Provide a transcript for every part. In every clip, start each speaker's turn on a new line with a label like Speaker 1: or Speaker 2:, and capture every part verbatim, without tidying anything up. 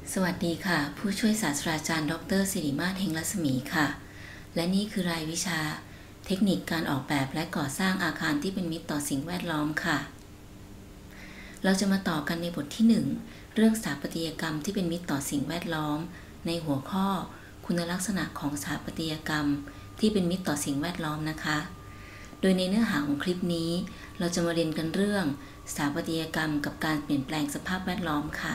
Speaker 1: สวัสดีค่ะผู้ช่วยศาสตราจารย์ดรศิริมาศ เฮงรัศมีค่ะและนี่คือรายวิชาเทคนิคการออกแบบและก่อสร้างอาคารที่เป็นมิตรต่อสิ่งแวดล้อมค่ะเราจะมาต่อกันในบทที่หนึ่งเรื่องสถาปัตยกรรมที่เป็นมิตรต่อสิ่งแวดล้อมในหัวข้อคุณลักษณะของสถาปัตยกรรมที่เป็นมิตรต่อสิ่งแวดล้อมนะคะโดยในเนื้อหาของคลิปนี้เราจะมาเรียนกันเรื่องสถาปัตยกรรมกับการเปลี่ยนแปลงสภาพแวดล้อมค่ะ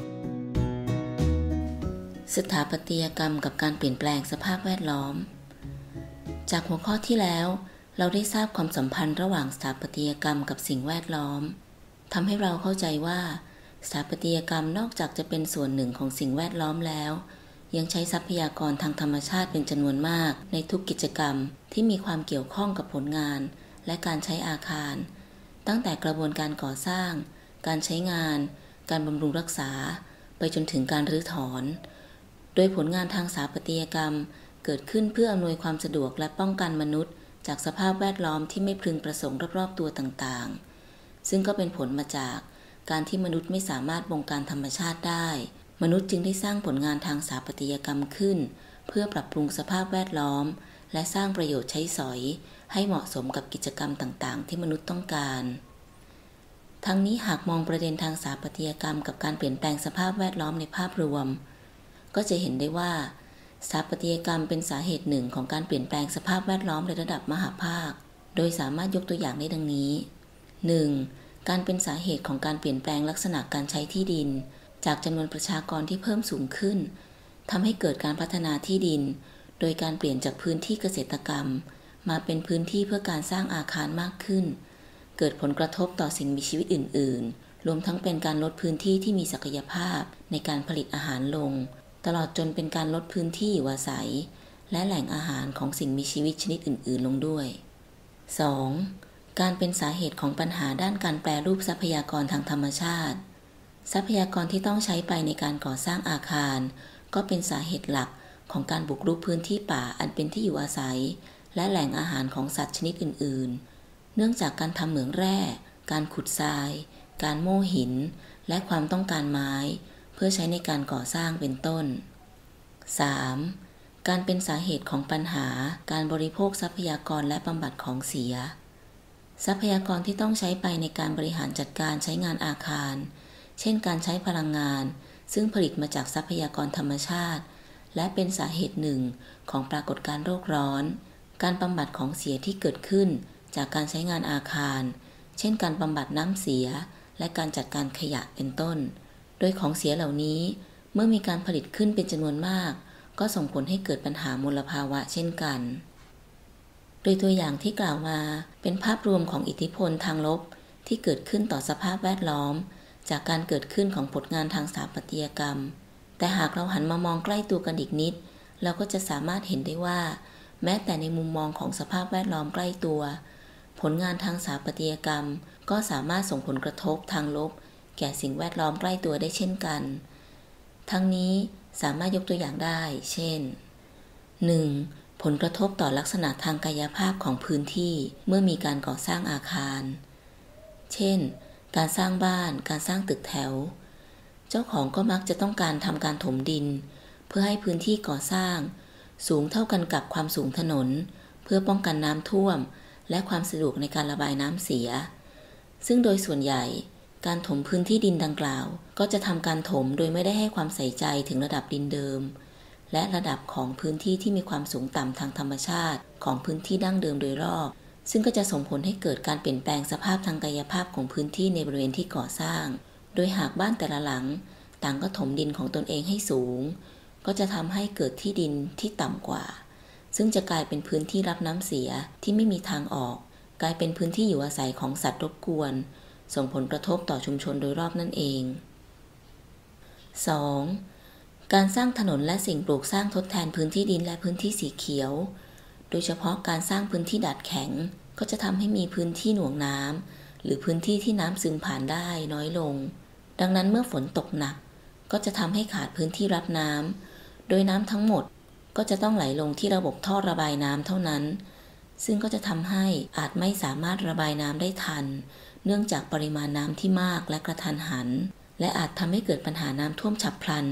Speaker 1: สถาปัตยกรรมกับการเปลี่ยนแปลงสภาพแวดล้อมจากหัวข้อที่แล้วเราได้ทราบความสัมพันธ์ระหว่างสถาปัตยกรรมกับสิ่งแวดล้อมทำให้เราเข้าใจว่าสถาปัตยกรรมนอกจากจะเป็นส่วนหนึ่งของสิ่งแวดล้อมแล้วยังใช้ทรัพยากรทางธรรมชาติเป็นจำนวนมากในทุกกิจกรรมที่มีความเกี่ยวข้องกับผลงานและการใช้อาคารตั้งแต่กระบวนการก่อสร้างการใช้งานการบำรุงรักษาไปจนถึงการรื้อถอนโดยผลงานทางสถาปัตยกรรมเกิดขึ้นเพื่ออำนวยความสะดวกและป้องกันมนุษย์จากสภาพแวดล้อมที่ไม่พึงประสงค์รอบๆตัวต่างๆซึ่งก็เป็นผลมาจากการที่มนุษย์ไม่สามารถบงการธรรมชาติได้มนุษย์จึงได้สร้างผลงานทางสถาปัตยกรรมขึ้นเพื่อปรับปรุงสภาพแวดล้อมและสร้างประโยชน์ใช้สอยให้เหมาะสมกับกิจกรรมต่างๆที่มนุษย์ต้องการทั้งนี้หากมองประเด็นทางสถาปัตยกรรมกับการเปลี่ยนแปลงสภาพแวดล้อมในภาพรวมก็จะเห็นได้ว่าสถาปัตยกรรมเป็นสาเหตุหนึ่งของการเปลี่ยนแปลงสภาพแวดล้อมในระดับมหาภาคโดยสามารถยกตัวอย่างได้ดังนี้ หนึ่ง. การเป็นสาเหตุของการเปลี่ยนแปลงลักษณะการใช้ที่ดินจากจำนวนประชากรที่เพิ่มสูงขึ้นทำให้เกิดการพัฒนาที่ดินโดยการเปลี่ยนจากพื้นที่เกษตรกรรมมาเป็นพื้นที่เพื่อการสร้างอาคารมากขึ้นเกิดผลกระทบต่อสิ่งมีชีวิตอื่นๆรวมทั้งเป็นการลดพื้นที่ที่มีศักยภาพในการผลิตอาหารลงตลอดจนเป็นการลดพื้นที่อยู่อาศัยและแหล่งอาหารของสิ่งมีชีวิตชนิดอื่นๆลงด้วย สอง. การเป็นสาเหตุของปัญหาด้านการแปรรูปทรัพยากรทางธรรมชาติทรัพยากรที่ต้องใช้ไปในการก่อสร้างอาคารก็เป็นสาเหตุหลักของการบุกรุกพื้นที่ป่าอันเป็นที่อยู่อาศัยและแหล่งอาหารของสัตว์ชนิดอื่นๆเนื่องจากการทำเหมืองแร่การขุดทรายการโม่หินและความต้องการไม้เพื่อใช้ในการก่อสร้างเป็นต้น สาม. การเป็นสาเหตุของปัญหาการบริโภคทรัพยากรและบำบัดของเสียทรัพยากรที่ต้องใช้ไปในการบริหารจัดการใช้งานอาคารเช่นการใช้พลังงานซึ่งผลิตมาจากทรัพยากรธรรมชาติและเป็นสาเหตุหนึ่งของปรากฏการณ์โลกร้อนการบำบัดของเสียที่เกิดขึ้นจากการใช้งานอาคารเช่นการบำบัดน้ำเสียและการจัดการขยะเป็นต้นโดยของเสียเหล่านี้เมื่อมีการผลิตขึ้นเป็นจำนวนมากก็ส่งผลให้เกิดปัญหามลภาวะเช่นกันโดยตัวอย่างที่กล่าวมาเป็นภาพรวมของอิทธิพลทางลบที่เกิดขึ้นต่อสภาพแวดล้อมจากการเกิดขึ้นของผลงานทางสถาปัตยกรรมแต่หากเราหันมามองใกล้ตัวกันอีกนิดเราก็จะสามารถเห็นได้ว่าแม้แต่ในมุมมองของสภาพแวดล้อมใกล้ตัวผลงานทางสถาปัตยกรรมก็สามารถส่งผลกระทบทางลบแก่สิ่งแวดล้อมใกล้ตัวได้เช่นกันทั้งนี้สามารถยกตัวอย่างได้เช่น หนึ่ง. ผลกระทบต่อลักษณะทางกายภาพของพื้นที่เมื่อมีการก่อสร้างอาคารเช่นการสร้างบ้านการสร้างตึกแถวเจ้าของก็มักจะต้องการทำการถมดินเพื่อให้พื้นที่ก่อสร้างสูงเท่ากันกับความสูงถนนเพื่อป้องกันน้ำท่วมและความสะดวกในการระบายน้ำเสียซึ่งโดยส่วนใหญ่การถมพื้นที่ดินดังกล่าวก็จะทำการถมโดยไม่ได้ให้ความใส่ใจถึงระดับดินเดิมและระดับของพื้นที่ที่มีความสูงต่ำทางธรรมชาติของพื้นที่ดั้งเดิมโดยรอบซึ่งก็จะส่งผลให้เกิดการเปลี่ยนแปลงสภาพทางกายภาพของพื้นที่ในบริเวณที่ก่อสร้างโดยหากบ้านแต่ละหลังต่างก็ถมดินของตนเองให้สูงก็จะทำให้เกิดที่ดินที่ต่ำกว่าซึ่งจะกลายเป็นพื้นที่รับน้ำเสียที่ไม่มีทางออกกลายเป็นพื้นที่อยู่อาศัยของสัตว์รบกวนส่งผลกระทบต่อชุมชนโดยรอบนั่นเอง สอง. การสร้างถนนและสิ่งปลูกสร้างทดแทนพื้นที่ดินและพื้นที่สีเขียวโดยเฉพาะการสร้างพื้นที่ดัดแข็งก็จะทำให้มีพื้นที่หน่วงน้ำหรือพื้นที่ที่น้ำซึมผ่านได้น้อยลงดังนั้นเมื่อฝนตกหนักก็จะทำให้ขาดพื้นที่รับน้ำโดยน้ำทั้งหมดก็จะต้องไหลลงที่ระบบท่อระบายน้ำเท่านั้นซึ่งก็จะทำให้อาจไม่สามารถระบายน้ำได้ทันเนื่องจากปริมาณน้ำที่มากและกระทันหันและอาจทำให้เกิดปัญหาน้ำท่วมฉับพลัน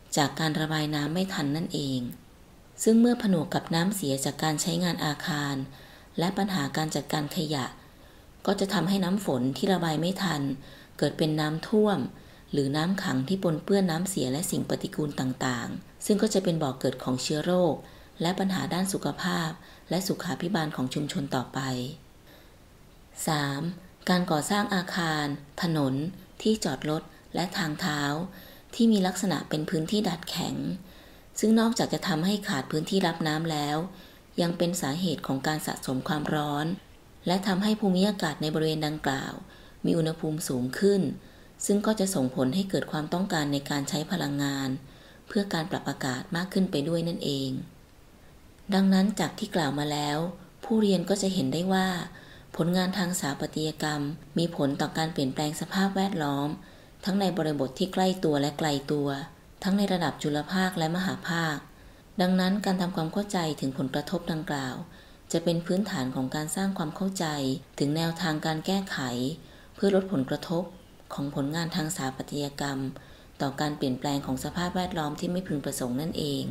Speaker 1: จากการระบายน้ำไม่ทันนั่นเอง ซึ่งเมื่อผนวกกับน้ำเสียจากการใช้งานอาคารและปัญหาการจัดการขยะก็จะทำให้น้ำฝนที่ระบายไม่ทันเกิดเป็นน้ำท่วมหรือน้ำขังที่ปนเปื้อนน้ำเสียและสิ่งปฏิกูลต่างๆซึ่งก็จะเป็นบ่อกเกิดของเชื้อโรคและปัญหาด้านสุขภาพและสุขาภิบาลของชุมชนต่อไป สาม. การก่อสร้างอาคารถนนที่จอดรถและทางเท้าที่มีลักษณะเป็นพื้นที่ดัดแข็งซึ่งนอกจากจะทำให้ขาดพื้นที่รับน้ำแล้วยังเป็นสาเหตุของการสะสมความร้อนและทำให้ภูมิอากาศในบริเวณดังกล่าวมีอุณหภูมิสูงขึ้นซึ่งก็จะส่งผลให้เกิดความต้องการในการใช้พลังงานเพื่อการปรับอากาศมากขึ้นไปด้วยนั่นเองดังนั้นจากที่กล่าวมาแล้วผู้เรียนก็จะเห็นได้ว่าผลงานทางสถาปัตยกรรมมีผลต่อการเปลี่ยนแปลงสภาพแวดล้อมทั้งในบริบทที่ใกล้ตัวและไกลตัวทั้งในระดับจุลภาคและมหาภาคดังนั้นการทำความเข้าใจถึงผลกระทบดังกล่าวจะเป็นพื้นฐานของการสร้างความเข้าใจถึงแนวทางการแก้ไขเพื่อลดผลกระทบของผลงานทางสถาปัตยกรรมต่อการเปลี่ยนแปลงของสภาพแวดล้อมที่ไม่พึงประสงค์นั่นเอง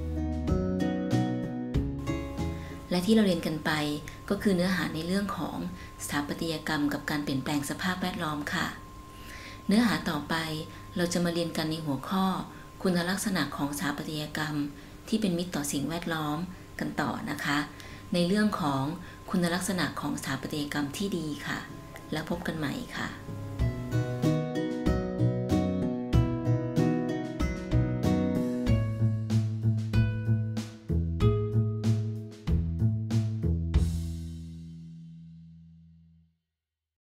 Speaker 1: และที่เราเรียนกันไปก็คือเนื้อหาในเรื่องของสถาปัตยกรรมกับการเปลี่ยนแปลงสภาพแวดล้อมค่ะเนื้อหาต่อไปเราจะมาเรียนกันในหัวข้อคุณลักษณะของสถาปัตยกรรมที่เป็นมิตรต่อสิ่งแวดล้อมกันต่อนะคะในเรื่องของคุณลักษณะของสถาปัตยกรรมที่ดีค่ะแล้วพบกันใหม่ค่ะ